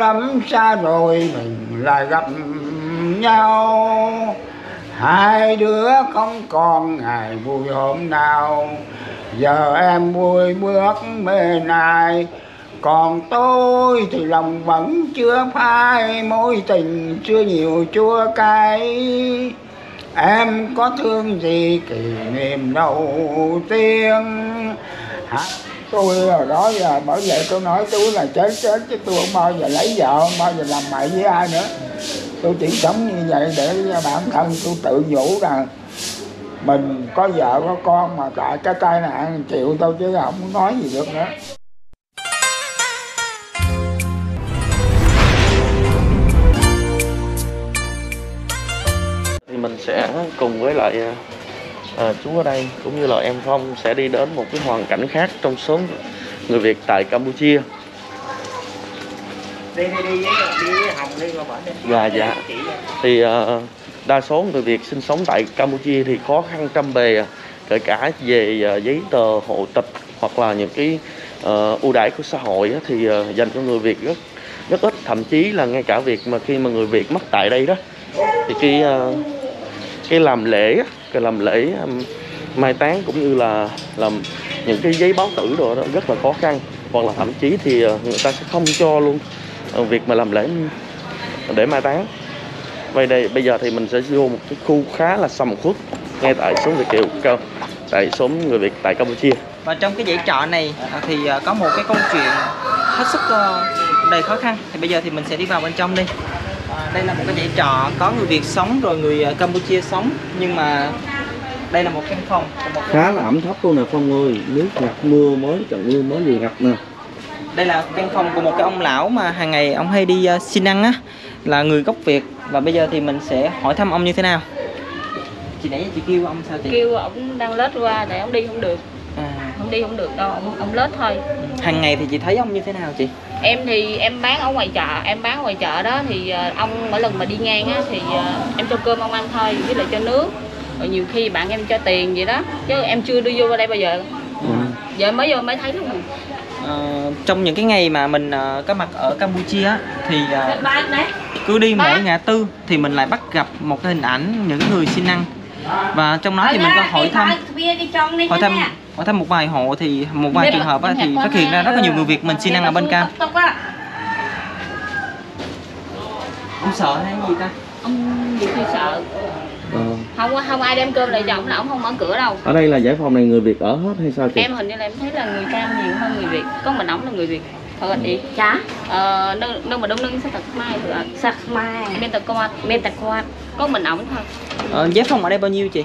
lắm xa rồi mình lại gặp nhau, hai đứa không còn ngày vui hôm nào. Giờ em vui bước bên này, còn tôi thì lòng vẫn chưa phai, mối tình chưa nhiều chua cay. Em có thương gì kỷ niệm đầu tiên. Tôi rồi đó giờ bởi vậy tôi nói tôi là chết chứ tôi không bao giờ lấy vợ, không bao giờ làm mày với ai nữa. Tôi chỉ sống như vậy để bản thân tôi tự nhủ rằng mình có vợ có con, mà tại cái tai nạn chịu thôi chứ không nói gì được nữa. Thì mình sẽ cùng với lại chú ở đây cũng như là em Phong sẽ đi đến một cái hoàn cảnh khác trong số người Việt tại Campuchia. Đi với Hồng đi qua bển đi. Dạ. Thì đa số người Việt sinh sống tại Campuchia thì khó khăn trăm bề, kể cả về giấy tờ hộ tịch hoặc là những cái ưu đãi của xã hội thì dành cho người Việt rất ít. Thậm chí là ngay cả việc mà khi mà người Việt mất tại đây đó thì cái làm lễ mai táng cũng như là làm những cái giấy báo tử đồ đó rất là khó khăn, hoặc là thậm chí thì người ta sẽ không cho luôn việc mà làm lễ để mai táng. Vậy đây bây giờ thì mình sẽ vô một cái khu khá là sầm uất ngay tại xóm Việt Kiều, tại xóm người Việt tại Campuchia. Và trong cái dãy trọ này thì có một cái câu chuyện hết sức đầy khó khăn. Thì bây giờ thì mình sẽ đi vào bên trong đi. Đây là một cái dãy trọ có người Việt sống rồi người Campuchia sống, nhưng mà đây là một căn phòng Khá là ẩm thấp luôn nè Phong ơi, nước ngập mưa mới, trận mưa mới vừa ngập nè. Đây là căn phòng của một cái ông lão mà hàng ngày ông hay đi xin ăn á, là người gốc Việt. Và bây giờ thì mình sẽ hỏi thăm ông như thế nào. Chị nãy chị kêu ông sao chị? Kêu ông đang lết qua để ông đi không được. Không đi không được đâu, ông lết thôi. Hàng ngày thì chị thấy ông như thế nào chị? Em thì em bán ở ngoài chợ, đó thì ông mỗi lần mà đi ngang á thì em cho cơm ông ăn thôi, với lại cho nước. Rồi nhiều khi bạn em cho tiền vậy đó, chứ em chưa đi vô đây bao giờ. Giờ mới vô mới thấy luôn. Trong những cái ngày mà mình có mặt ở Campuchia á, thì cứ đi mỗi ngã tư thì mình lại bắt gặp một cái hình ảnh những người xin ăn. Và trong đó thì mình có hỏi thăm một vài hộ, thì một vài trường hợp á, thì phát hiện ra rất là nhiều người Việt mình xin ăn ở bên Cam. Ông sợ hay gì ta? Ông nhiều khi sợ. Không ai đem cơm lại cho ông là ông không mở cửa đâu. Ở đây là giải phòng này người Việt ở hết hay sao chị? Em hình như là em thấy là người Cam nhiều hơn người Việt. Có mình ổng là người Việt. Thôi đi. Chá. Nơi mà đông nâng sẽ thật mai được. Sắc mai. Bên tạc quạt. Có mình ổng thôi. Giá phòng ở đây bao nhiêu chị?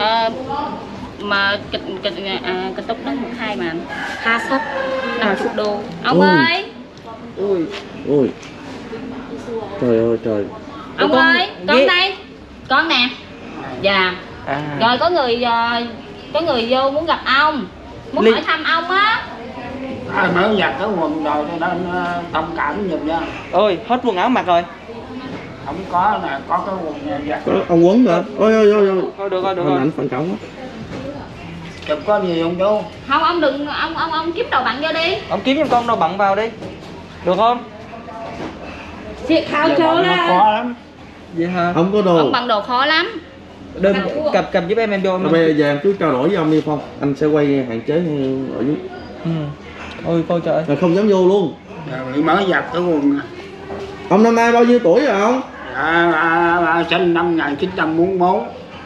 Mà kịch túc đó 12 mà 20 50 đô. Ông ơi. Ui. Trời ơi trời. Ông ơi, con đây. Con nè. Dạ. Rồi có người vô muốn gặp ông, muốn hỏi thăm ông á. Mới giặt cái quần rồi cho nên thông cảm giùm nha. Ôi, hết quần áo mặc rồi. Không có nè, có cái quần này giặt. Có ông quấn hả? Ôi. Thôi được rồi. Ảnh phản cảm quá. Chụp có gì không chú? Không, ông đừng, ông kiếm đồ bặn vô đi. Ông kiếm cho con đồ bặn vào đi. Được không? Thiệt hao chỗ đó. Khó lắm. Vậy hả? Không có đồ. Ông bằng đồ khó lắm. Cầm giúp em vô. Bây giờ em cứ trao đổi với ông đi Phong. Anh sẽ quay hạn chế ở dưới. Ôi coi trời. Rồi không dám vô luôn. Rồi mới giặt cái quần. Ông năm nay bao nhiêu tuổi rồi ông? Sinh năm 1944.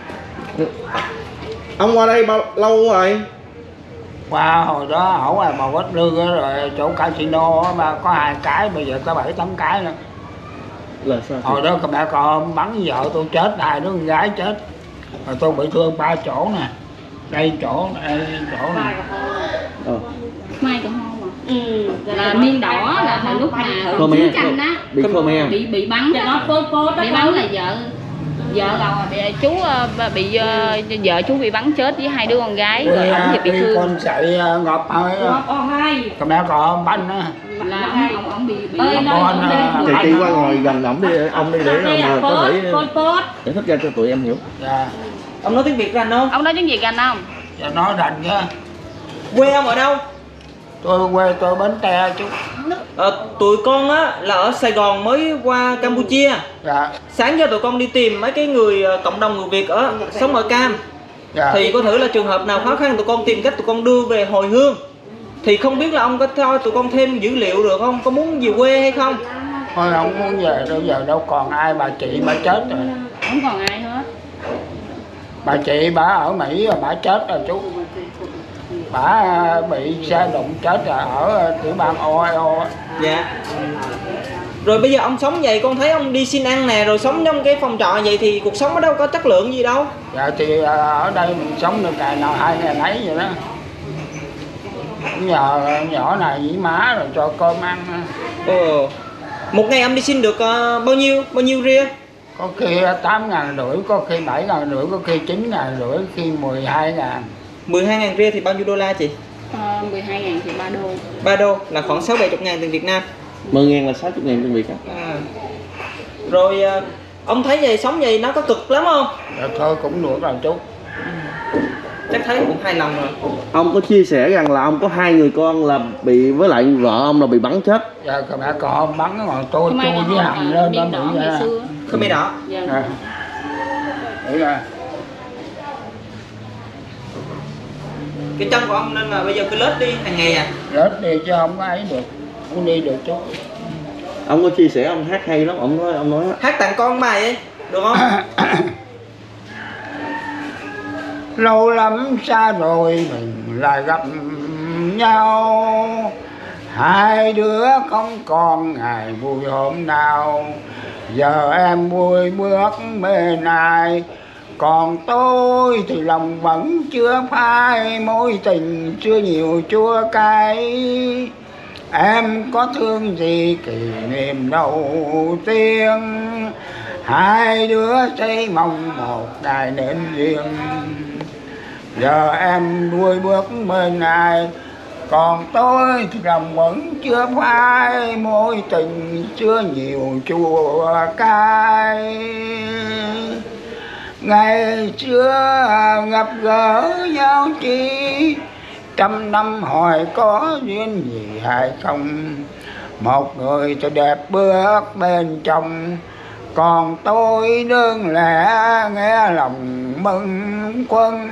Ông qua đây bao lâu rồi? Qua hồi đó ở ngoài Bầu Bách Lương rồi chỗ casino mà có 2 cái, bây giờ có 7-8 cái nữa. Là sao? Hồi đó mẹ con bắn vợ tôi chết, 2 đứa con gái chết. Rồi tôi bị thương 3 chỗ nè. Đây chỗ này. Mai còn không à? Là miên đỏ là lúc mà chiến tranh á, bị bắn. Bị bắn là vợ chú bị vợ chú bị bắn chết với 2 đứa con gái, rồi ông thì bị thương. Con sậy ngọt hơi. Còn mẹ còn banh á. Là ông bị chị qua ngồi gần ổng đi, ông đi để mà có thể giải thích ra cho tụi em hiểu. Dạ. Ông nói tiếng Việt rành không? Ông nói tiếng Việt rành không? Dạ nói rành chứ. Quê ông ở đâu? Tôi quê tôi Bến Tre chú. Tụi con á là ở Sài Gòn mới qua Campuchia. Dạ. Sáng giờ tụi con đi tìm mấy cái người cộng đồng người Việt ở sống ở Cam. Dạ. Thì có thử là trường hợp nào khó khăn tụi con tìm cách tụi con đưa về hồi hương. Thì không biết là ông có cho tụi con thêm dữ liệu được không? Có muốn về quê hay không? Thôi không muốn về đâu, giờ đâu còn ai, bà chị bà chết rồi. Không còn ai hết. Bà chị bà ở Mỹ rồi, bà chết rồi chú. Bà bị xe đụng chết rồi, ở tiểu bang Ohio. Dạ. Rồi bây giờ ông sống vậy, con thấy ông đi xin ăn nè, rồi sống trong cái phòng trọ vậy thì cuộc sống ở đâu có chất lượng gì đâu. Dạ thì ở đây mình sống được ngày nào 2 ngày nấy vậy đó. Nhờ nhỏ này với má rồi cho cơm ăn. Một ngày ông đi xin được bao nhiêu ria? Có khi 8.500, có khi 7.500, có khi 9.500, khi 12.000. 12.000 ria thì bao nhiêu đô la chị? 12.000 thì 3 đô. 3 đô là khoảng 6-70 ngàn tiền Việt Nam. 10.000 là 60.000 tiền Việt á. Rồi ông thấy vậy, sống vậy nó có cực lắm không? Dạ thôi cũng được rồi chú. Chắc thấy cũng hài lòng rồi. Ông có chia sẻ rằng là ông có 2 người con là bị, với lại vợ ông là bị bắn chết. Dạ mẹ còn bắn còn tôi với Hằng lên đó bị vậy. Khmer Đỏ. Dạ. Đấy là Cái chân của ông nên là bây giờ cứ lết đi hàng ngày à? lết đi chứ không có ấy được, không đi được chú. Ông có chia sẻ ông hát hay lắm, ông nói hát tặng con bài ấy, được không? Lâu lắm xa rồi mình lại gặp nhau, hai đứa không còn ngày vui hôm nào. Giờ em vui bước bên ai, còn tôi thì lòng vẫn chưa phai. Mối tình chưa nhiều chua cay, em có thương gì kỷ niệm đầu tiên. Hai đứa xây mong một ngày nên riêng. Giờ em đuôi bước bên ai, còn tôi thì lòng vẫn chưa phai. Mối tình chưa nhiều chua cay. Ngày xưa gặp gỡ nhau chi, trăm năm hỏi có duyên gì hay không. Một người cho đẹp bước bên trong, còn tôi đơn lẻ nghe lòng mừng quân.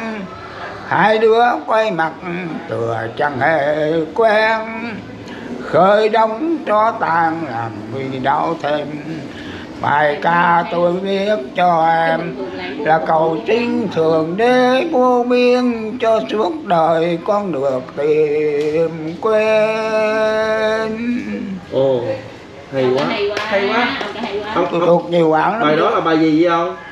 Hai đứa quay mặt tựa chẳng hề quen, khơi đóng cho tàn làm vì đau thêm. Bài ca tôi viết cho em là cầu xin Thượng Đế vô biên, cho suốt đời con được tìm quên. Ồ, hay quá. Hay quá. Tôi thuộc nhiều quãng lắm. Bài đó là bài gì vậy ông?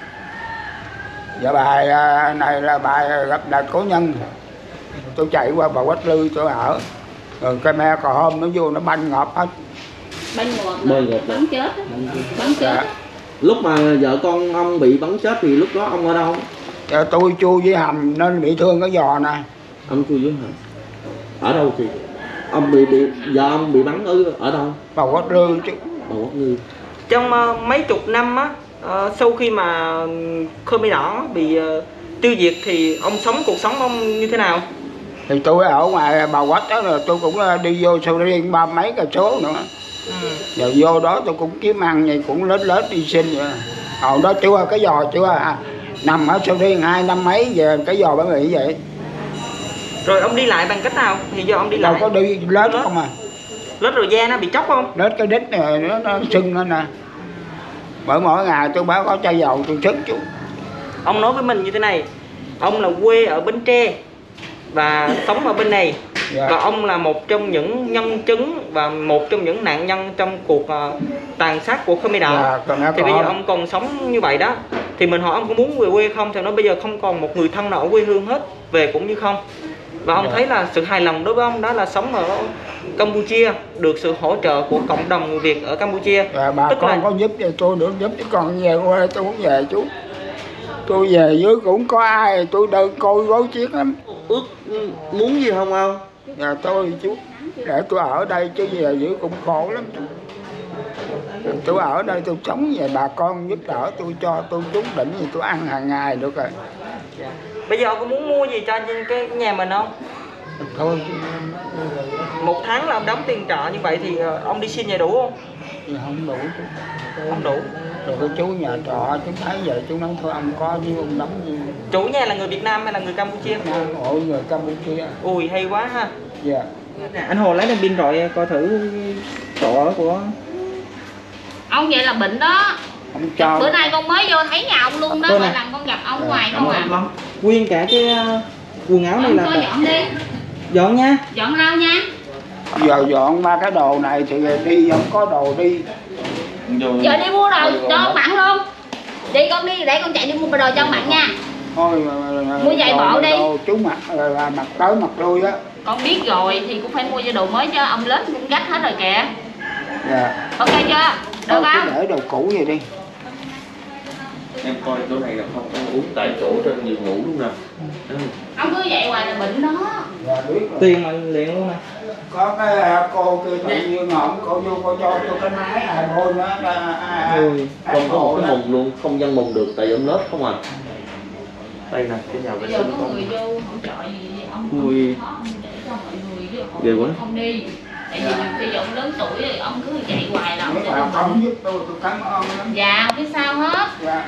Dạ bài này là bài gặp lại cố nhân. Tôi chạy qua Bà Quách Lư tôi ở, rồi cái me cò hôm nó vô nó banh ngọt hết. Banh ngọt bắn chết. Bắn chết. Dạ. Lúc mà vợ con ông bị bắn chết thì lúc đó ông ở đâu? Dạ, tôi Chu với Hầm nên bị thương cái giò nè. Ông Chu với Hầm ở đâu chị? Ông bị vợ ông bị bắn ở đâu? Bà Quách Lư chứ. Bà Quách Lư. Trong mấy chục năm á, sau khi mà Khmer Đỏ bị tiêu diệt thì ông sống cuộc sống ông như thế nào? Thì tôi ở ngoài Bà Quách đó, rồi tôi cũng đi vô Sầu Riêng 30 mấy cây số nữa. Rồi vô đó tôi cũng kiếm ăn vậy, cũng lết đi xin vậy. Hồi đó chưa cái giò chưa nằm ở Sầu Riêng 2 năm mấy về cái giò bà nghĩ vậy. Rồi ông đi lại bằng cách nào? Thì giờ ông đi lại đâu có đi lết không à. lết rồi da nó bị chóc không? Lết cái đít này nó sưng lên nè. Bởi mỗi ngày tôi báo có chai dầu tôi sức chú. Ông nói với mình như thế này, ông là quê ở Bến Tre và sống ở bên này. Dạ. Và ông là một trong những nhân chứng và một trong những nạn nhân trong cuộc tàn sát của Khmer Đỏ. Dạ, thì bây giờ ông còn sống như vậy đó, thì mình hỏi ông có muốn về quê không, thì nói bây giờ không còn một người thân nào ở quê hương hết, về cũng như không. Và ông thấy là sự hài lòng đối với ông đó là sống ở Campuchia, được sự hỗ trợ của cộng đồng người Việt ở Campuchia. Dạ, bà con có giúp cho tôi được giúp, chứ còn về quê tôi cũng về chú. Tôi về dưới cũng có ai, tôi đơn côi gối chiếc lắm. Ước muốn gì không ông? Dạ tôi chú, để tôi ở đây chứ về dưới cũng khổ lắm chú. Tôi ở đây tôi sống về bà con giúp đỡ tôi, cho tôi trúng đỉnh gì tôi ăn hàng ngày được rồi. Bây giờ ông có muốn mua gì cho cái nhà mình không? Thôi 1 tháng là ông đóng tiền trọ như vậy thì ông đi xin về đủ không? Thì không đủ chú. Không đủ. Rồi cái chú nhà trọ chú thấy vậy chú nói thôi ông có chứ ông đóng gì. Chủ nhà là người Việt Nam hay là người Campuchia? Ôi người Campuchia. Ui hay quá ha. Dạ. Anh Hồ lấy đèn pin rồi coi thử chỗ của ông. Vậy là bệnh đó. Ông cho. Bữa nay con mới vô thấy nhà ông luôn đó, mỗi lần con gặp ông ngoài không à. Nguyên cả cái quần áo này ông là coi dọn đi. Dọn nha. Dọn lau nha. Giờ dọn ba cái đồ này thì đi không có đồ đi. Giờ đi mua đồ cho ông Mặn luôn. Đi con đi để con chạy đi mua đồ cho ông Mặn nha. Thôi mua giày bộ đi. Chú mặc là mặc tới mặc lui á. Con biết rồi thì cũng phải mua cho đồ mới chứ ông lớn cũng gách hết rồi kìa. Dạ. Ok chưa? Được không? Để đồ cũ vậy đi. Em coi chỗ này là không ăn uống tại chỗ trên giường ngủ đúng nè. Ông cứ vậy hoài là bệnh đó. Dạ, biết rồi. Tiền mà liền luôn nè. Có cái cô kia tự nhiên ngọn cô vô cô cho tôi cái máy iPhone đó. Không có một cái mùng luôn, không dân mùng được tại ôm lớp không à. Đây nè, cái nhà vệ Bây giờ sinh có không. người vô hỗ trợ gì ông Ui. cho mọi người Ghê quá. không đi. Tại vì khi ông lớn tuổi thì ông cứ chạy hoài là ông Nếu sẽ mà không giúp tôi cảm ơn lắm. dạ không biết sao hết. Dạ.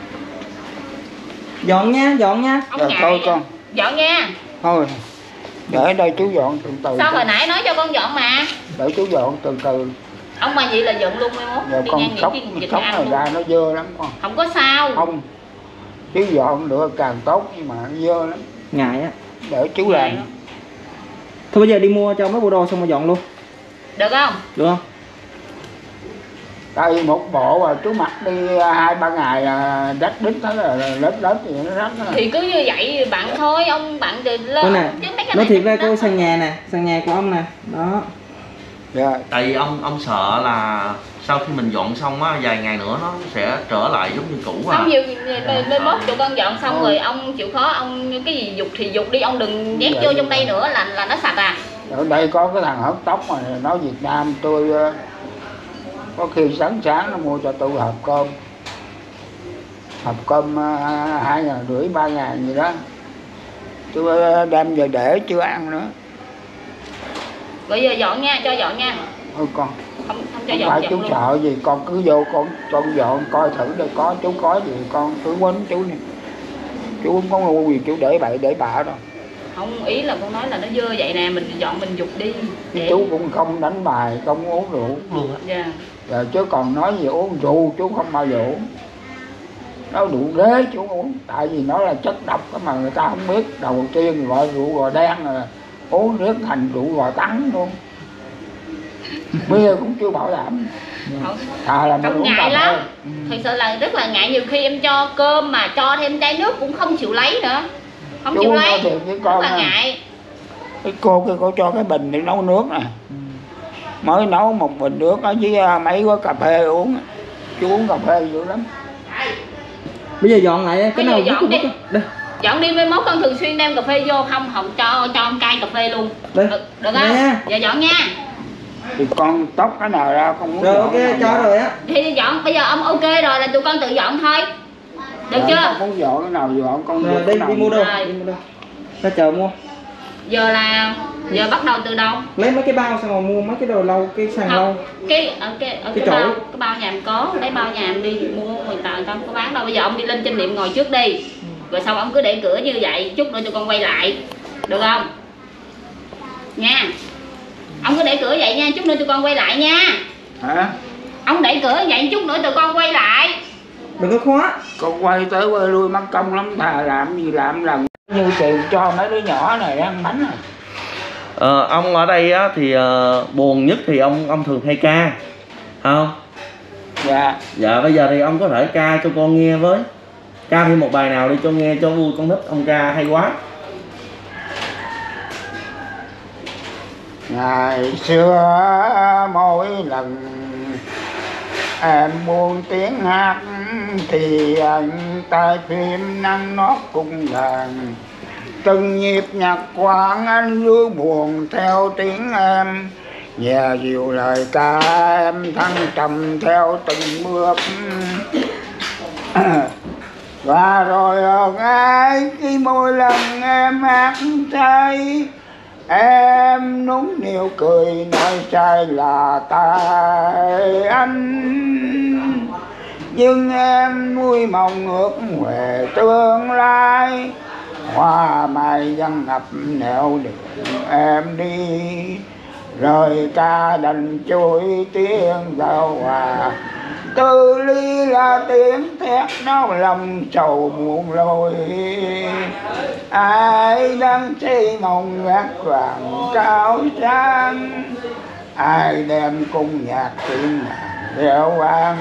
Dọn nha, dọn nha. Ông Dạ, ngại thôi con. dọn nha. Thôi. Để đây chú dọn từ từ. Sao hồi nãy nói cho con dọn mà. Để chú dọn từ từ. Ông mà vậy là giận luôn mai mốt. Giờ đi con ngang sóc những cái sóc ăn này luôn. ra nó dơ lắm con. Không có sao. Không. Chú dọn được càng tốt nhưng mà nó dơ lắm. Ngại á. Để chú làm. Thôi bây giờ đi mua cho mấy bộ đồ xong rồi dọn luôn. Được không? Được không? Tại vì một bộ mà chú mặc đi 2-3 ngày là rách đít tới là lớp thì nó rách đó. Thì cứ như vậy bạn thôi, ông bạn thì lên. Coi nè, chứ mấy cái nói này thiệt ra nó- coi sàn nhà nè, sàn nhà của ông nè. Đó. Dạ. Tại vì ông sợ là sau khi mình dọn xong á, vài ngày nữa nó sẽ trở lại giống như cũ à. Xong nhiều mai mốt tụi con dọn xong rồi ông chịu khó ông cái gì dục thì dục đi, ông đừng nhét vô trong đây nữa là nó sạch à. Ở đây có cái thằng hớt tóc mà nói Việt Nam tôi có khi sáng nó mua cho tôi hộp cơm 2.500 3.000 gì đó, tôi đem về để chưa ăn nữa. Bây giờ dọn nha, cho dọn nha. Thôi con Không cho không dọn phải chậm chú luôn. sợ gì, con cứ vô con dọn coi thử đây có chú có gì con cứ quýnh chú này, chú không có ngu gì chú để bậy để bạ đâu. Không, ý là con nói là nó dơ vậy nè, mình dọn mình dục đi để... Chú cũng không đánh bài không uống rượu luôn á. Dạ. Rồi chứ còn nói gì uống rượu chú không bao giờ uống. Nó rượu ghế chú uống, tại vì nó là chất độc mà người ta không biết. Đầu tiên gọi rượu gò đen là uống nước thành rượu gò trắng luôn. Bia cũng chưa bảo đảm. Không, Là mình không uống ngại cà lắm. phê. Thật sự là rất là ngại, nhiều khi em cho cơm mà cho thêm chai nước cũng không chịu lấy nữa. Không Chú chịu nói lấy, thiệt với rất con là nha. ngại. Cái cô kia cô cho cái bình để nấu nước nè. Mới nấu một bình nước đó với mấy gói cà phê uống. Chú uống cà phê dữ lắm. Bây giờ dọn lại cái Bây nào giờ dọn đi. Đây. Dọn đi, mai mốt con thường xuyên đem cà phê vô, không cho ông cai cà phê luôn. Đây. Được không? Nè. Giờ dọn nha. Thì con tóc cái nào ra con muốn Rồi dọn ok, cái nào cho dọn. rồi á. Thì đi dọn, bây giờ ông ok rồi là tụi con tự dọn thôi. Được Dạ, chưa? con muốn dọn cái nào dọn con Rồi dọn đi cái nào đi mua đâu? Rồi. Đi mua đâu? Ra chợ mua. Giờ bắt đầu từ đâu? Lấy mấy cái bao xong rồi mua mấy cái đồ lâu, cái sàn lâu. Cái chổi. bao, cái bao nhà em có, lấy bao nhà em đi mua, người ta không có bán đâu. Bây giờ ông đi lên Chánh Niệm ngồi trước đi. Rồi xong ông cứ để cửa như vậy, chút nữa tụi con quay lại. Được không? Nha. Ông cứ để cửa vậy nha, chút nữa tụi con quay lại nha. Hả? Ông để cửa vậy, chút nữa tụi con quay lại. Đừng có khóa. Con quay tới quay lui mất công lắm, thà làm gì làm lần như tiền cho mấy đứa nhỏ này ăn bánh này. Ông ở đây á, thì buồn nhất thì ông thường hay ca không? Dạ. Dạ bây giờ thì ông có thể ca cho con nghe với. Ca thêm một bài nào đi cho nghe cho vui, con nít ông ca hay quá. Ngày xưa mỗi lần em buông tiếng hát thì anh tay phim nắng nót cung đàn, từng nhịp nhạc quang anh lưu buồn theo tiếng em, nhà dịu lời ca em thăng trầm theo từng bước. Và rồi ở ngay khi mỗi lần em hát say Em nũng nịu cười nói sai là tại anh, nhưng em nuôi mong ước về tương lai. Hoa mai văng ngập nẻo đường em đi, lời ca đành trôi tiếng giao hòa. Từ ly là tiếng thét náo lòng sầu muôn lối. Ai đang xây mộng gác vàng cao sang, ai đem cung nhạc tiếng nàng reo vang.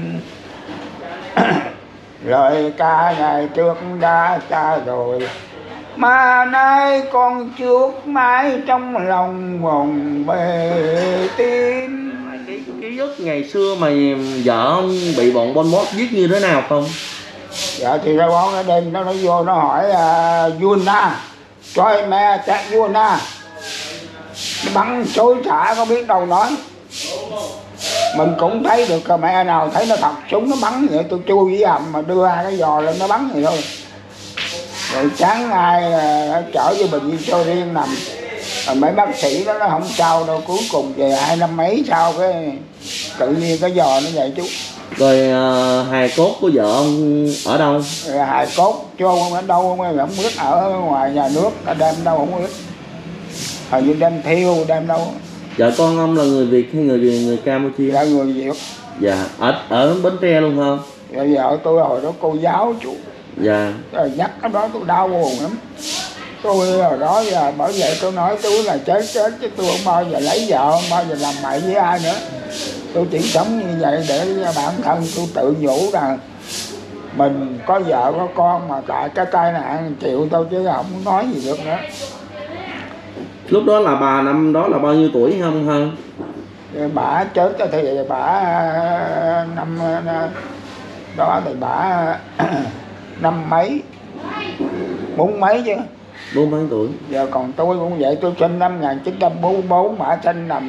Lời ca ngày trước đã xa rồi, mà nay còn trước mãi trong lòng vòng bề tim. Ký ức ngày xưa mà vợ ông bị bọn Pol Pot giết như thế nào không? Dạ thì ra bọn nó đêm nó vô nó hỏi Yuna, cho mẹ chạy Yuna, nó bắn xối xả có biết đâu nói. Mình cũng thấy được mẹ nào thấy nó thật súng nó bắn vậy, tôi chui với hầm mà đưa hai cái giò lên nó bắn vậy thôi. Rồi sáng nay chở vô bệnh viện cho riêng nằm, mấy bác sĩ đó nó không sao đâu, cuối cùng về 2 năm mấy sau cái tự nhiên cái giò nó vậy chú. Rồi hài cốt của vợ ông ở đâu? Rồi hài cốt chôn ở đâu không biết, ở ngoài nhà nước đem đâu không biết, hình như đem thiêu đem đâu. Vợ con ông là người Việt hay người Campuchia? Là người Việt. Dạ, ở Bến Tre luôn không? Dạ, vợ tôi hồi đó cô giáo chú. Dạ. Rồi nhắc cái đó tôi đau buồn lắm. Tôi hồi đó giờ bởi vậy tôi nói tôi là chết chứ tôi không bao giờ lấy vợ, không bao giờ làm mày với ai nữa. Tôi chỉ sống như vậy để bản thân tôi tự nhủ rằng mình có vợ có con mà tại cái tai nạn chịu tôi chứ không nói gì được nữa. Lúc đó là bà năm đó là bao nhiêu tuổi không hả? Bà chết thì bà năm đó thì bà năm mấy, 40 mấy chứ. 40 mấy tuổi. Giờ còn tôi cũng vậy, tôi sinh năm 1944, bà sinh năm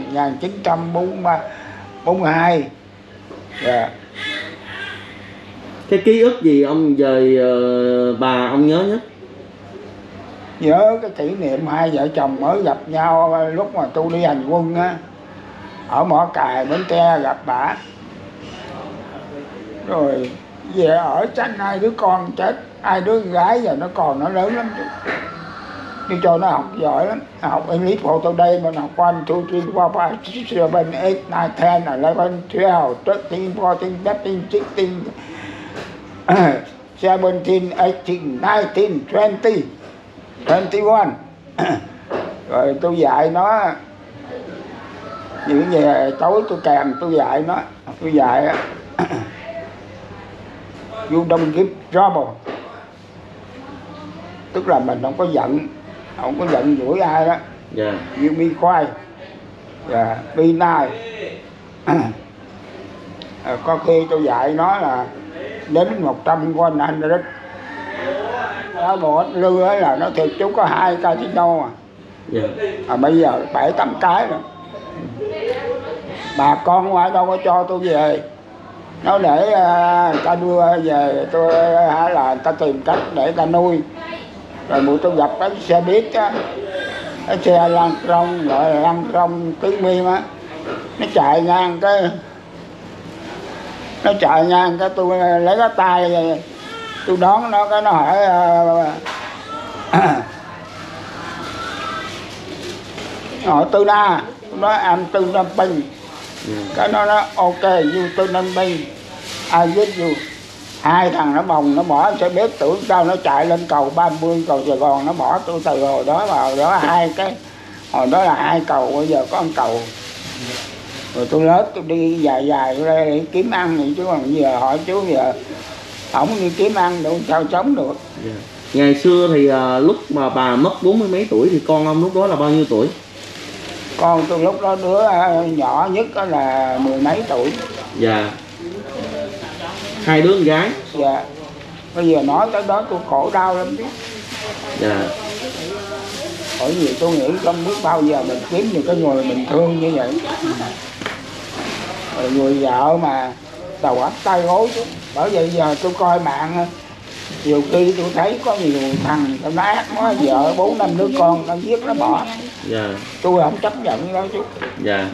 1942. Dạ. Cái ký ức gì ông về bà ông nhớ nhất? Nhớ cái kỷ niệm hai vợ chồng mới gặp nhau lúc mà tôi đi hành quân á, ở Mỏ Cày Bến Tre gặp bà. Rồi về ở tranh 2 đứa con chết, 2 đứa gái giờ nó còn nó lớn lắm. Đi cho nó học giỏi lắm, học English for today mà học 1, 2, 3, 4, 5, 6, 7, 8, 9, 10, 11, 12, 13, 14, 15, 16, 17, 18, 19, 20, 21. Rồi tôi dạy nó những về tối tôi kèm tôi dạy nó, tôi dạy you don't give trouble, tức là mình không có giận dỗi ai đó. Yeah. You be quiet, be nice. Có khi tôi dạy nó là đến 100 con anh rất một lư là nó thiệt chú có 2 casino mà. Yeah. Bây giờ 7-8 cái rồi. Bà con ngoài đâu có cho tôi về, nó để ta đưa về tôi hay là ta tìm cách để ta nuôi. Rồi buổi tôi gặp cái xe buýt á, cái xe lăn rong gọi là lăn rong tứ miên á, nó chạy ngang cái tôi lấy cái tay tôi đón nó, cái nó hỏi hỏi Tư Na, tôi nói em Tư Nam Bình. Cái nó nói ok you Tư Nam Bình, I with you. 2 thằng nó bồng nó bỏ xe bếp, tưởng sao nó chạy lên cầu 30 cầu Sài Gòn, nó bỏ tôi từ hồi đó vào đó 2 cái, hồi đó là 2 cầu, bây giờ có 1 cầu. Rồi tôi lớn tôi đi dài tôi đây để kiếm ăn vậy chứ còn giờ hỏi chú giờ không đi kiếm ăn đâu sao sống được. Yeah. Ngày xưa thì lúc mà bà mất 40 mấy tuổi thì con ông lúc đó là bao nhiêu tuổi? Con tôi lúc đó đứa nhỏ nhất đó là 10 mấy tuổi. Dạ. Yeah. 2 đứa con gái. Dạ. Bây giờ nói tới đó tôi khổ đau lắm chứ. Dạ. Yeah. Bởi vì tôi nghĩ không biết bao giờ mình kiếm được cái người mình thương như vậy. Rồi người vợ mà đầu ấp tay gối chứ. Bởi vậy giờ tôi coi mạng Nhiều khi tôi thấy có nhiều thằng tao nát nó vợ 4-5 đứa con nó giết nó bỏ. Dạ. Tôi không chấp nhận đâu chú. Dạ.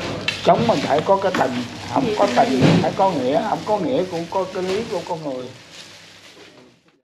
Sống mình phải có cái tình, không có tình phải có nghĩa, không có nghĩa cũng có cái lý của con người.